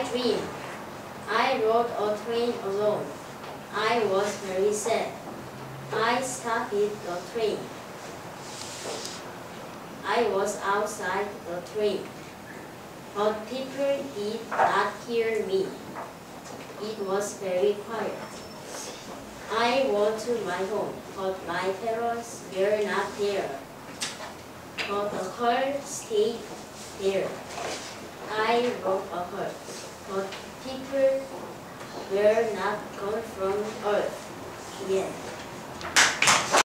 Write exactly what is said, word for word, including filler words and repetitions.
dream. I rode a train alone. I was very sad. I started the train. I was outside the train, but people did not hear me. It was very quiet. I went to my home, but my parents were not there. But the car stayed there. I rode a car, but people were not gone from Earth. Yes.